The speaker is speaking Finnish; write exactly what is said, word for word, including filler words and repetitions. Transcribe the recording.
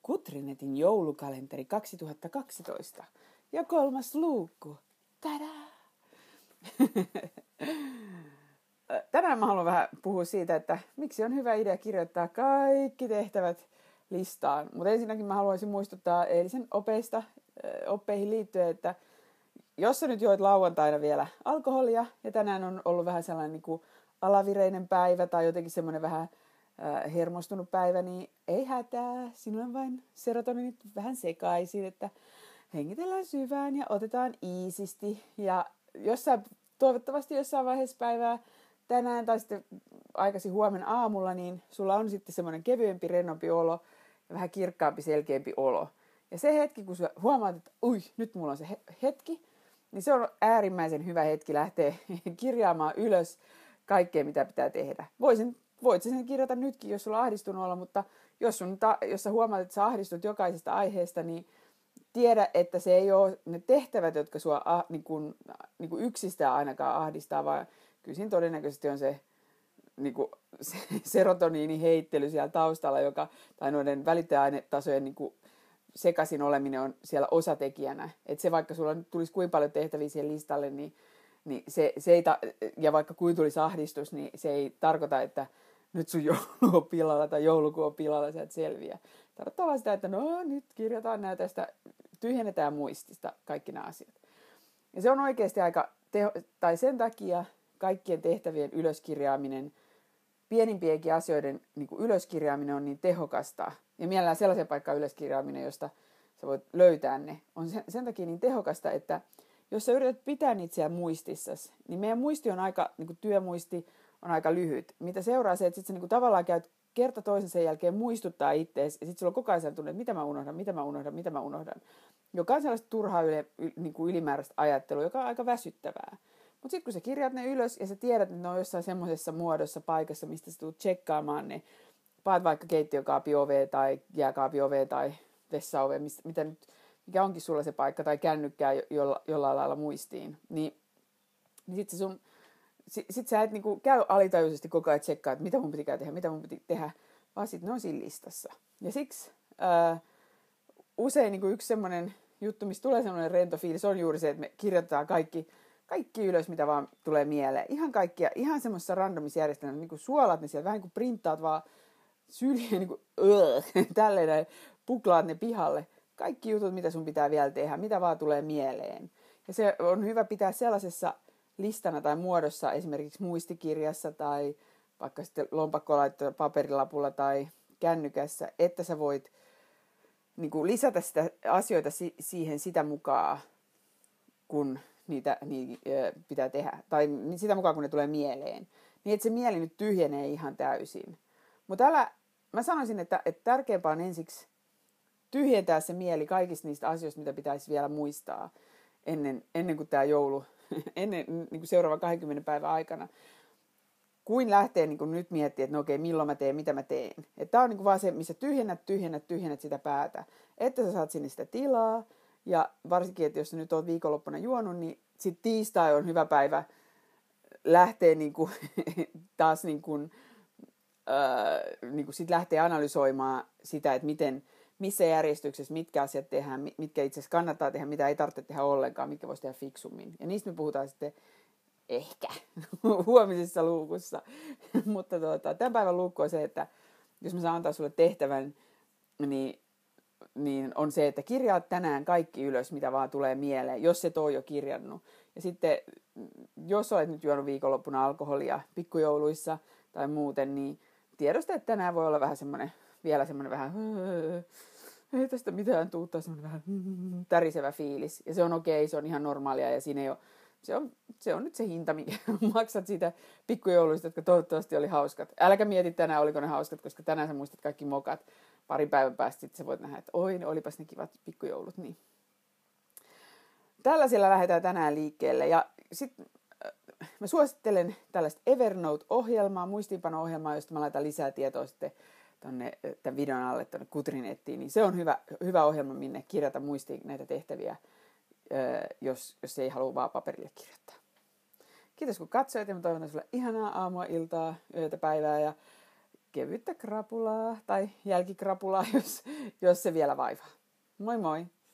Kutrinetin joulukalenteri kaksituhattakaksitoista ja kolmas luukku. Tadaa! Tänään mä haluan vähän puhua siitä, että miksi on hyvä idea kirjoittaa kaikki tehtävät listaan. Mutta ensinnäkin mä haluaisin muistuttaa eilisen opeista, oppeihin liittyen, että jos sä nyt joit lauantaina vielä alkoholia ja tänään on ollut vähän sellainen niin kuin alavireinen päivä tai jotenkin semmoinen vähän äh, hermostunut päivä, niin ei hätää. Sinulla on vain serotoninit vähän sekaisin, että hengitellään syvään ja otetaan iisisti. Ja jos sä toivottavasti jossain vaiheessa päivää tänään tai sitten aikaisin huomenna aamulla, niin sulla on sitten semmoinen kevyempi, rennompi olo ja vähän kirkkaampi, selkeämpi olo. Ja se hetki, kun sä huomaat, että ui, nyt mulla on se hetki, niin se on äärimmäisen hyvä hetki lähteä kirjaamaan ylös kaikkea, mitä pitää tehdä. Voisin, voit sen kirjata nytkin, jos sulla on ahdistunut olla, mutta jos, sun ta, jos sä huomaat, että sä ahdistut jokaisesta aiheesta, niin tiedä, että se ei ole ne tehtävät, jotka sua ah, niin kuin, niin kuin yksistään ainakaan ahdistaa, vaan kyllä siinä todennäköisesti on se, niin kuin, se serotoniinin heittely siellä taustalla, joka, tai noiden välittäjäainetasojen niin kuin sekaisin oleminen on siellä osatekijänä. Että se vaikka sulla tulisi kuinka paljon tehtäviä siihen listalle, niin, niin se, se ei ta- ja vaikka kuinka tulisi ahdistus, niin se ei tarkoita, että nyt sun joulu on pilalla tai joulukuu on pilalla, sä et selviä. Tarkoittaa vaan sitä, että no nyt kirjataan nämä tästä, tyhjennetään muistista kaikki nämä asiat. Ja se on oikeasti aika, teho- tai sen takia kaikkien tehtävien ylöskirjaaminen, pienimpienkin asioiden niin kuin ylöskirjaaminen on niin tehokasta. Ja mielellään sellaisen paikkaan ylöskirjaaminen, josta sä voit löytää ne, on sen, sen takia niin tehokasta, että jos sä yrität pitää niitä siellä muistissasi, niin meidän muisti on aika, niin kuin työmuisti on aika lyhyt. Mitä seuraa se, että sit sä niin kuin tavallaan käyt kerta toisen sen jälkeen muistuttaa itseäsi, ja sitten sulla on koko ajan tunne, että mitä mä unohdan, mitä mä unohdan, mitä mä unohdan. Joka on sellaista turhaa yle, niin kuin ylimääräistä ajattelua, joka on aika väsyttävää. Mutta sitten kun sä kirjaat ne ylös ja sä tiedät, että ne on jossain semmoisessa muodossa paikassa, mistä sä tulet tsekkaamaan ne, paat vaikka keittiökaapin ove tai jääkaapin ove tai vessaove, mitä nyt, mikä onkin sulla se paikka, tai kännykkää jolla, jollain lailla muistiin, niin, niin sitten sun, sit, sit sä et niinku käy alitajuisesti koko ajan tsekkaa, että mitä mun pitikään tehdä, mitä mun piti tehdä, vaan sitten ne on siinä listassa. Ja siksi ää, usein niinku yksi semmoinen juttu, missä tulee semmoinen rento fiilis, on juuri se, että me kirjoitetaan kaikki, kaikki ylös, mitä vaan tulee mieleen. Ihan kaikkia, ihan semmoisessa randomissa järjestelmässä, niin kuin suolat ne sieltä, vähän kuin printtaat vaan syljeen, niin kuin uh, tälleen puklaat ne pihalle. Kaikki jutut, mitä sun pitää vielä tehdä, mitä vaan tulee mieleen. Ja se on hyvä pitää sellaisessa listana tai muodossa, esimerkiksi muistikirjassa tai vaikka sitten lompakkolaitto paperilapulla tai kännykässä, että sä voit niin kuin lisätä sitä asioita si- siihen sitä mukaan, kun niitä niin, pitää tehdä. Tai sitä mukaan, kun ne tulee mieleen. Niin, että se mieli nyt tyhjenee ihan täysin. Mutta älä, mä sanoisin, että, että tärkeämpää on ensiksi tyhjentää se mieli kaikista niistä asioista, mitä pitäisi vielä muistaa ennen, ennen kuin tämä joulu, ennen niin kuin seuraavan kaksikymmentä päivän aikana. Kuin lähtee niin kuin nyt miettimään, että no okei, milloin mä teen, mitä mä teen. Tämä on niin kuin vaan se, missä tyhjennät, tyhjennät, tyhjennät sitä päätä. Että sä saat sinne sitä tilaa. Ja varsinkin, että jos sä nyt oot viikonloppuna juonut, niin sitten tiistai on hyvä päivä lähteä niin kuin, taas niin kuin, äh, niin kuin sit lähtee analysoimaan sitä, että miten, missä järjestyksessä, mitkä asiat tehdään, mitkä itse asiassa kannattaa tehdä, mitä ei tarvitse tehdä ollenkaan, mitkä voisi tehdä fiksummin. Ja niistä me puhutaan sitten ehkä huomisessa luukussa. Mutta tuota, tämän päivän luukku on se, että jos mä saan antaa sulle tehtävän, niin niin on se, että kirjaat tänään kaikki ylös, mitä vaan tulee mieleen, jos et ole jo kirjannut. Ja sitten, jos olet nyt juonut viikonloppuna alkoholia pikkujouluissa tai muuten, niin tiedosta, että tänään voi olla vähän semmoinen, vielä semmoinen vähän, ei tästä mitään tule, tai semmoinen vähän tärisevä fiilis. Ja se on okei, se on ihan normaalia, ja siinä ei ole, se on, se on nyt se hinta, mikä maksat siitä pikkujouluista, jotka toivottavasti oli hauskat. Äläkä mieti tänään, oliko ne hauskat, koska tänään sä muistat kaikki mokat. Parin päivän päästä sitten sä voit nähdä, että oi, ne olipas ne kivat pikkujoulut. Niin. Tällaisilla lähdetään tänään liikkeelle. Ja sitten äh, mä suosittelen tällaista Evernote-ohjelmaa, muistiinpano-ohjelmaa, josta mä laitan lisää tietoa sitten tonne, tämän videon alle tuonne Kutrinettiin. Niin se on hyvä, hyvä ohjelma, minne kirjata muistiin näitä tehtäviä, äh, jos, jos ei halua vaan paperille kirjoittaa. Kiitos kun katsoit ja mä toivotan sulle ihanaa aamua, iltaa, yötä, päivää ja kevyttä krapulaa tai jälkikrapulaa, jos, jos se vielä vaivaa. Moi moi!